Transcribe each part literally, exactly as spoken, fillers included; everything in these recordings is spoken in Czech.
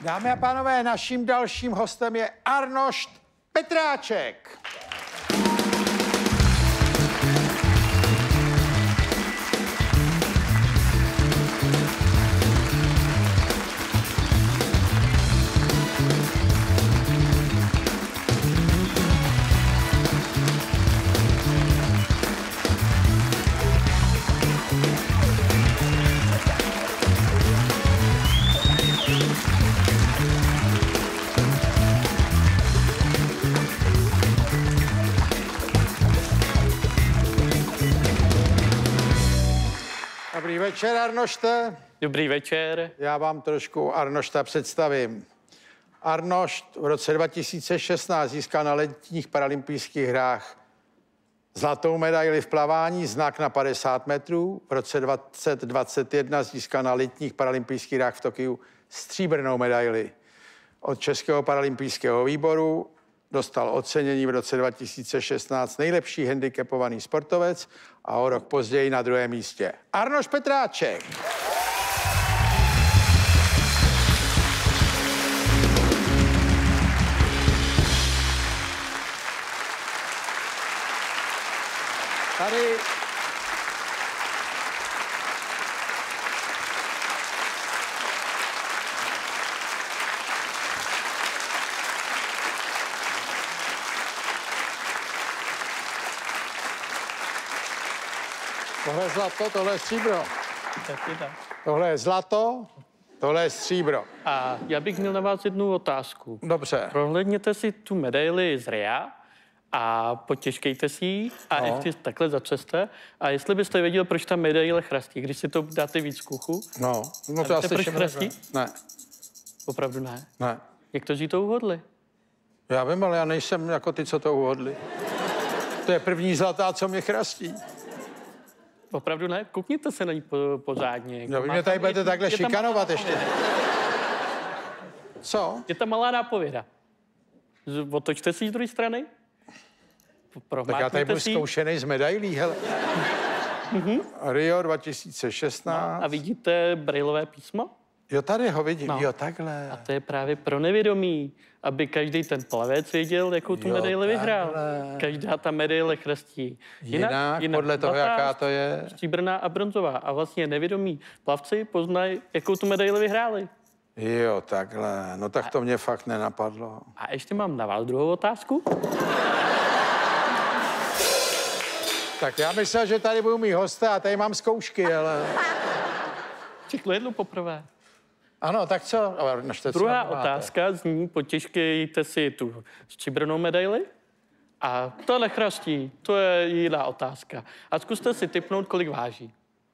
Dámy a pánové, naším dalším hostem je Arnošt Petráček. Dobrý večer, Arnošte. Dobrý večer. Já vám trošku Arnošta představím. Arnošt v roce dva tisíce šestnáct získal na letních paralympijských hrách zlatou medaili v plavání, znak na padesát metrů. V roce dvacet dvacet jedna získal na letních paralympijských hrách v Tokiu stříbrnou medaili. Od Českého paralympijského výboru dostal ocenění v roce dva tisíce šestnáct nejlepší handicapovaný sportovec a o rok později na druhém místě. Arnošt Petráček. Tady tohle je zlato, tohle je stříbro. Tohle je zlato, tohle je stříbro. A já bych měl na vás jednu otázku. Dobře. Prohlédněte si tu medaili z Ria a potěžkejte si ji a No. ještě takhle zatřeste. A jestli byste věděl, proč ta medaile chrastí, když si to dáte víc k uchu. No, no to A asi víte, proč všem chrastí? Ne, Opravdu ne. ne. Někteří to uhodli. Já vím, ale já nejsem jako ty, co to uhodli. To je první zlatá, co mě chrastí. Opravdu ne? Koukněte se na ní po, pořádně. No, vy Má mě tady tam- budete je- takhle je tam šikanovat malá ještě. Co? Je tam malá nápověda. Z- Otočte si ji z druhé strany. Tak já tady budu si ji. zkoušený z medailí, hele. Rio dva tisíce No, šestnáct. a vidíte brejlové písmo? Jo, tady ho vidím, No. jo, takhle. A to je právě pro nevědomí, aby každý ten plavec věděl, jakou tu Jo, medaili vyhrál. takhle. Každá ta medaile chrastí Jinak, podle toho, zlatá, jaká to je. stříbrná a bronzová. A vlastně nevědomí plavci poznají, jakou tu medaili vyhráli. Jo, takhle. No tak to mě fakt nenapadlo. A ještě mám na vás druhou otázku. Tak já myslel, že tady budou mý hosté a tady mám zkoušky, ale... Řeknu jednu poprvé. Ano, tak co? Ale našte, co Druhá máte? otázka zní, potěžkejte si tu stříbrnou medaili. A to nechrastí, to je jiná otázka. A zkuste si tipnout, kolik váží.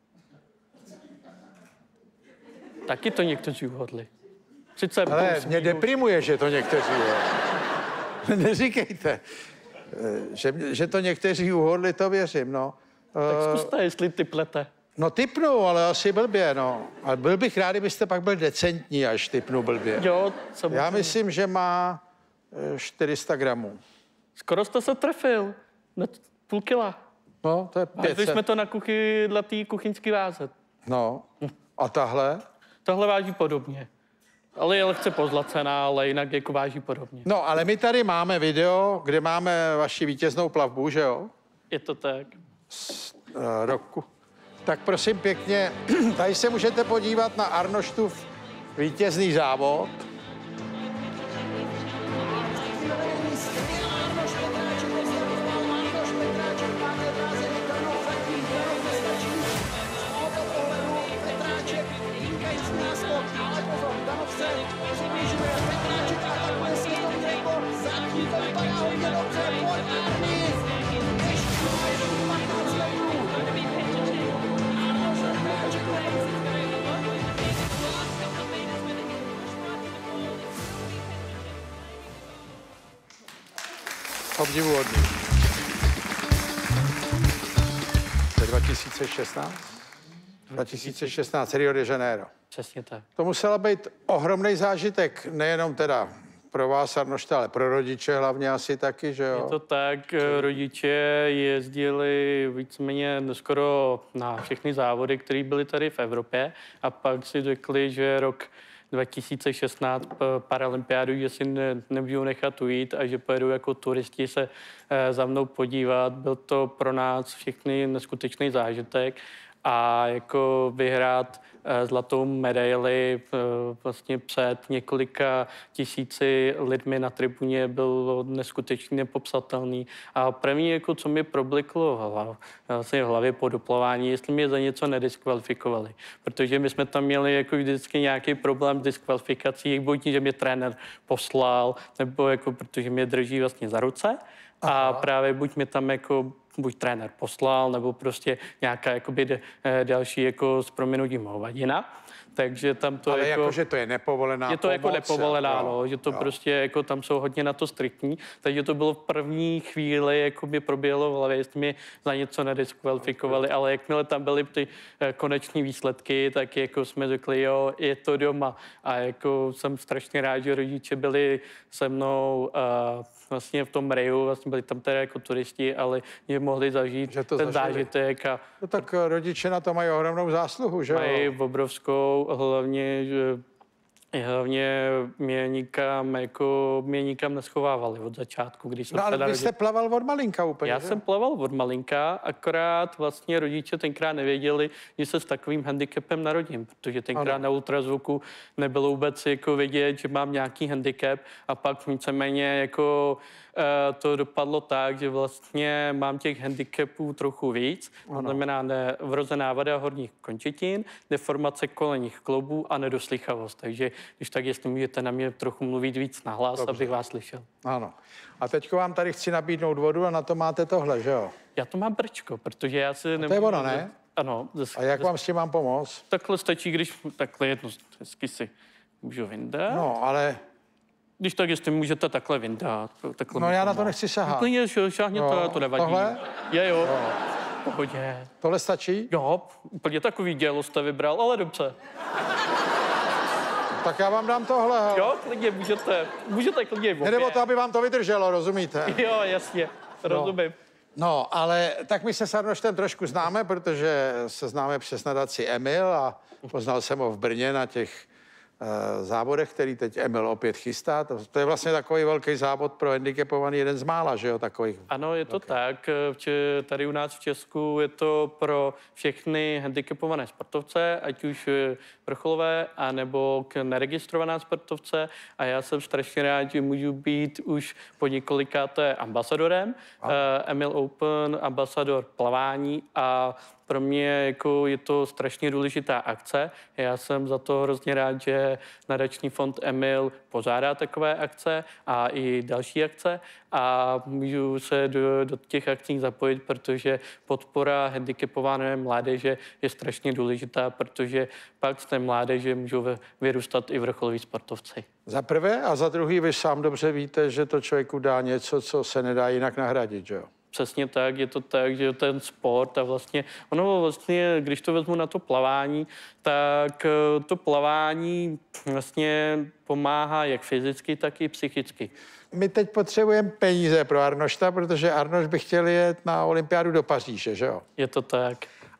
Taky to někteří uhodli. Sice Ale plus, mě minus. deprimuje, že to někteří uhodli. Neříkejte. Eh, Že, že to někteří uhodli, to věřím, no. Tak Eh, zkuste, jestli typlete. No typnu, ale asi blbě, no. Ale byl bych rád, kdybyste pak byl decentní, až typnu blbě. Jo, samozřejmě. Já myslím, že má eh, čtyři sta gramů. Skoro jste se trefil. Na t- půl kila. No, to je A pět jsme set. to na kuchy, na té kuchyňské váze. No. A tahle? Tohle váží podobně. Ale je lehce pozlacená, ale jinak jako váží podobně. No, ale my tady máme video, kde máme vaši vítěznou plavbu, že jo? Je to tak. Eh, roku. Tak prosím pěkně, tady se můžete podívat na Arnoštův vítězný závod. Obdivuhodný. To je dva tisíce šestnáct? dva tisíce šestnáct, Rio de Janeiro. Přesně tak. To musela být ohromný zážitek, nejenom teda pro vás, Arnošte, ale pro rodiče hlavně asi taky, že jo? Je to tak, eh, rodiče jezdili víceméně skoro na všechny závody, které byly tady v Evropě a pak si řekli, že rok dva tisíce šestnáct paralympiádu, že si ne, nemůžu nechat ujít a že pojedu jako turisti se e, za mnou podívat. Byl to pro nás všechny neskutečný zážitek a jako vyhrát e, zlatou medaili e, vlastně před několika tisíci lidmi na tribuně bylo neskutečně nepopsatelný. A první, jako co mi probliklo v hlavě, vlastně v hlavě po doplavání, jestli mě za něco nediskvalifikovali. Protože my jsme tam měli jako vždycky nějaký problém s diskvalifikací, buď že mě trenér poslal, nebo jako protože mě drží vlastně za ruce. Aha. A právě buď mě tam jako buď trenér poslal, nebo prostě nějaká jakoby další jako s prominutím hovadina. Takže tam to ale jako... jako, že to je nepovolená Je to pomoc, jako nepovolená, jo, no, že to jo. prostě jako tam jsou hodně na to striktní. Takže to bylo v první chvíli, jako by proběhlo v hlavě, jestli mě za něco nediskvalifikovali, ale jakmile tam byly ty koneční výsledky, tak jako jsme řekli, jo, je to doma. A jako jsem strašně rád, že rodiče byli se mnou uh, vlastně v tom reju, vlastně byli tam teda jako turisti, ale mě mohli zažít ten zažili. zážitek. A no tak rodiče na to mají ohromnou zásluhu, že jo? Mají obrovskou, hlavně, že hlavně mě nikam, jako, mě nikam neschovávali od začátku, když jsem no, ale teda vy jste rodil... plaval od malinka úplně, Já že? jsem plaval od malinka, akorát vlastně rodiče tenkrát nevěděli, že se s takovým handicapem narodím, protože tenkrát ano. na ultrazvuku nebylo vůbec jako vidět, že mám nějaký handicap a pak víceméně jako uh, to dopadlo tak, že vlastně mám těch handicapů trochu víc, to znamená ne, vrozená vada horních končetin, deformace kolenních kloubů a nedoslychavost, takže když tak, jestli můžete na mě trochu mluvit víc nahlas, dobře, abych vás slyšel. Ano. A teďko vám tady chci nabídnout vodu a na to máte tohle, že jo? Já to mám brčko, protože já si nemůžu... To je voda, ne? Ano. Zes, a jak zes... vám s tím mám pomoct? Takhle stačí, když takhle jedno hezky si můžu vyndat. No, ale... Když tak, jestli můžete takhle vyndat. Takhle no já na to nechci sahat. Klidně, šáhně no, to, to nevadí. Tohle? Je, jo. No. Pohodě. Tohle stačí? Jo, úplně takový dělo jste vybral, ale dobře. Tak já vám dám tohle. Hele. Jo, klidně můžete. Můžete klidně. Jde o to, aby vám to vydrželo, rozumíte? Jo, jasně, rozumím. No. no, ale tak my se s Arnoštem trošku známe, protože se známe přes nadaci Emil a poznal jsem ho v Brně na těch uh, závodech, který teď Emil opět chystá. To, to je vlastně takový velký závod pro handicapovaný, jeden z mála, že jo, takových. Ano, je to okay. tak. Tady u nás v Česku je to pro všechny handicapované sportovce, ať už vrcholové, anebo neregistrovaná sportovce. A já jsem strašně rád, že můžu být už po několikáté ambasadorem. Uh, Emil Open, ambasador plavání a pro mě jako je to strašně důležitá akce. Já jsem za to hrozně rád, že nadační fond Emil pořádá takové akce a i další akce a můžu se do, do těch akcí zapojit, protože podpora handicapované mládeže je strašně důležitá, protože pak z té mládeže můžou vyrůstat i vrcholoví sportovci. Za prvé a za druhý vy sám dobře víte, že to člověku dá něco, co se nedá jinak nahradit, že jo? Přesně tak, je to tak, že ten sport a vlastně, ono vlastně, když to vezmu na to plavání, tak to plavání vlastně pomáhá jak fyzicky, tak i psychicky. My teď potřebujeme peníze pro Arnošta, protože Arnoš by chtěl jet na olympiádu do Paříže, že jo? Je to tak.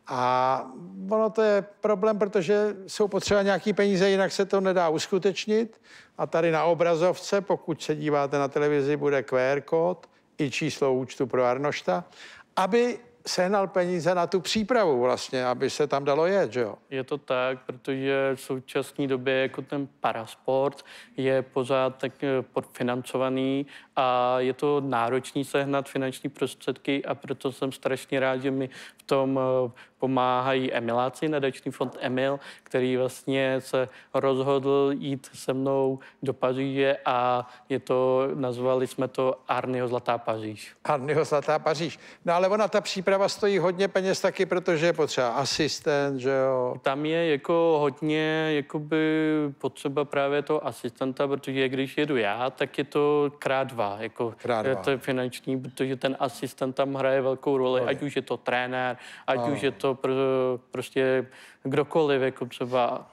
A ono to je problém, protože jsou potřeba nějaký peníze, jinak se to nedá uskutečnit. A tady na obrazovce, pokud se díváte na televizi, bude Q R kód i číslo účtu pro Arnošta, aby sehnal peníze na tu přípravu vlastně, aby se tam dalo jet, že jo? Je to tak, protože v současné době jako ten parasport je pořád tak podfinancovaný a je to náročný sehnat finanční prostředky a proto jsem strašně rád, že mi v tom pomáhají Emiláci, nadační fond Emil, který vlastně se rozhodl jít se mnou do Paříže a je to, nazvali jsme to Arnyho Zlatá Paříž. Arnyho Zlatá Paříž. No ale ona, ta příprava stojí hodně peněz taky, protože je potřeba asistent, že jo? Tam je jako hodně jakoby potřeba právě toho asistenta, protože když jedu já, tak je to krát dva, jako krát dva. To je finanční, protože ten asistent tam hraje velkou roli, no, ať už je to trenér, ať no. už je to pr- prostě kdokoliv, jako třeba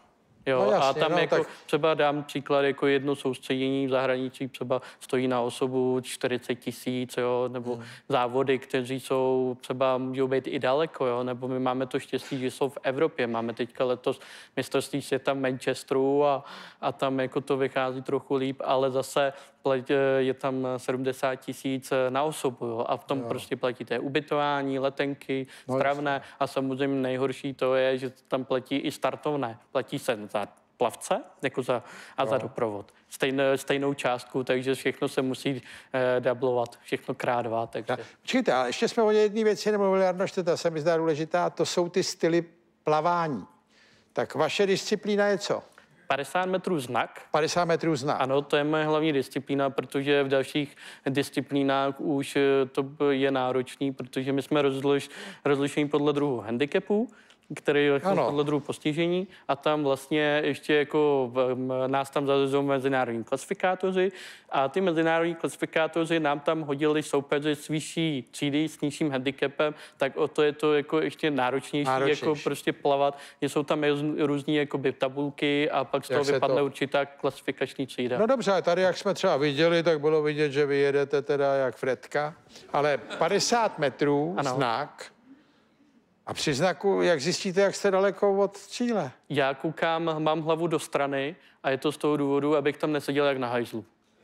Jo, No jasně, a tam no, jako tak... třeba dám příklad, jako jedno soustředění v zahraničí třeba stojí na osobu čtyřicet tisíc, jo, nebo hmm. závody, kteří jsou třeba můžou být i daleko, jo, nebo my máme to štěstí, že jsou v Evropě. Máme teďka letos mistrovství světa v Manchesteru a, a tam jako to vychází trochu líp, ale zase je tam sedmdesát tisíc na osobu, jo, a v tom jo. prostě platíte ubytování, letenky, no, stravné a samozřejmě nejhorší to je, že tam platí i startovné. Platí se za plavce jako za, a no. za doprovod. Stejné, stejnou částku, takže všechno se musí eh, dublovat, všechno krát dva. Takže... Počkejte, ale ještě jsme o jedné věci nemluvili, Arnošte, ta se mi zdá důležitá, to jsou ty styly plavání. Tak vaše disciplína je co? padesát metrů znak. padesát metrů znak. Ano, to je moje hlavní disciplína, protože v dalších disciplínách už to je náročný, protože my jsme rozliš, rozlišení podle druhu handicapů, který je podle druhu postižení a tam vlastně ještě jako v, nás tam zařazují mezinárodní klasifikátoři a ty mezinárodní klasifikátoři nám tam hodili soupeři s vyšší třídy, s nižším handicapem, tak o to je to jako ještě náročnější, náročnější. jako prostě plavat. Jsou tam různý jakoby tabulky a pak z toho vypadne to... určitá klasifikační třída. No dobře, tady jak jsme třeba viděli, tak bylo vidět, že vy jedete teda jak Fredka, ale padesát metrů ano. znak. A při znaku, jak zjistíte, jak jste daleko od cíle? Já koukám, mám hlavu do strany a je to z toho důvodu, abych tam neseděl jak na hajzlu.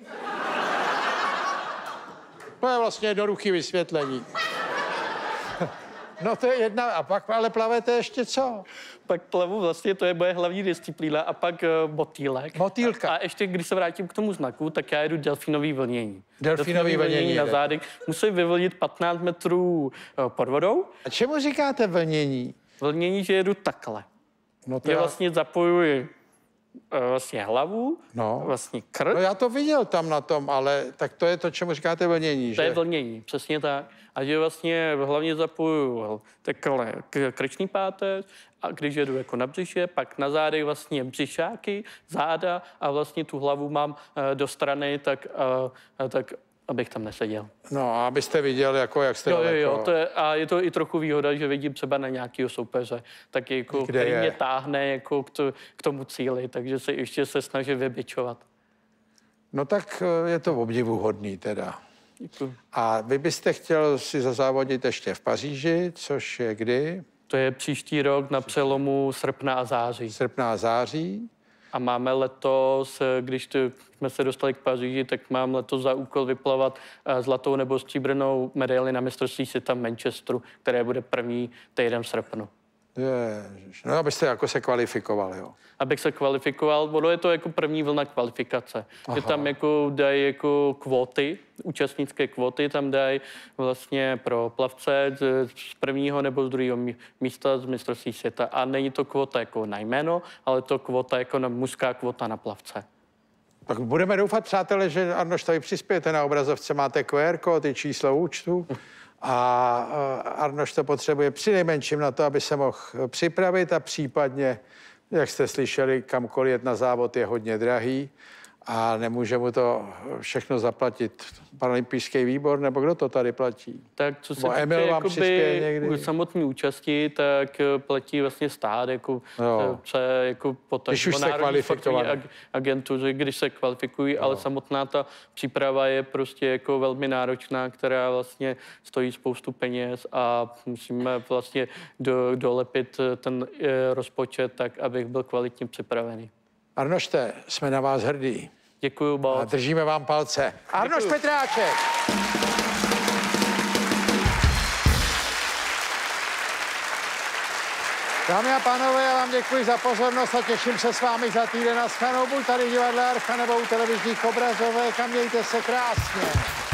To je vlastně jednoduchý vysvětlení. No to je jedna, a pak ale plavete ještě co? Pak plavu vlastně, to je moje hlavní disciplína a pak uh, motýlek. Motýlka. A, a ještě, když se vrátím k tomu znaku, tak já jedu delfínový vlnění. Delfínový vlnění na zádech. Musím vyvlnit patnáct metrů uh, pod vodou. A čemu říkáte vlnění? Vlnění, že jedu takhle. No to já... vlastně zapojuji uh, vlastně hlavu, no. vlastně krk. No já to viděl tam na tom, ale tak to je to, čemu říkáte vlnění, že? To je vlnění, přesně tak. A že vlastně hlavně zapojuju takhle krční páteř a když jedu jako na břiše, pak na zádech vlastně břišáky, záda a vlastně tu hlavu mám uh, do strany, tak, uh, tak abych tam neseděl. No a abyste viděl, jako, jak jste jo, daleko. Jo, to je, a je to i trochu výhoda, že vidím třeba na nějakého soupeře, tak jako, který je? mě táhne jako k, to, k tomu cíli, takže se ještě se snaží vybičovat. No tak je to obdivuhodný teda. Děkuji. A vy byste chtěl si zazávodit ještě v Paříži, což je kdy? To je příští rok na přelomu srpna a září. Srpna a září. A máme letos, když jsme se dostali k Paříži, tak mám letos za úkol vyplavat zlatou nebo stříbrnou medaili na mistrovství světa v Manchesteru, které bude první týden v srpnu. Ježiš, no abyste jako se kvalifikoval, jo. Abych se kvalifikoval, ono je to jako první vlna kvalifikace. Aha. Že tam jako dají jako kvóty, účastnické kvóty, tam dají vlastně pro plavce z prvního nebo z druhého místa z mistrovství světa. A není to kvóta jako na jméno, ale to kvóta jako na mužská kvóta na plavce. Tak budeme doufat, přátelé, že Arnošt, tady přispějete na obrazovce, máte Q R kód, i číslo účtu. A Arnošt to potřebuje přinejmenším na to, aby se mohl připravit a případně, jak jste slyšeli, kamkoliv jet na závod je hodně drahý a nemůže mu to všechno zaplatit paralympijský výbor, nebo kdo to tady platí? Tak co se týče samotné účasti, tak platí vlastně stát, jako, se, jako potažmo národní sportovní agentury, když se kvalifikují, no. Ale samotná ta příprava je prostě jako velmi náročná, která vlastně stojí spoustu peněz a musíme vlastně do, dolepit ten e, rozpočet tak, abych byl kvalitně připravený. Arnošte, jsme na vás hrdí. Děkuju moc. A držíme vám palce. Arnošt Petráček! Dámy a pánové, já vám děkuji za pozornost a těším se s vámi za týden na shledanou, buď tady v divadle Archa nebo u televizních obrazovek a mějte se krásně.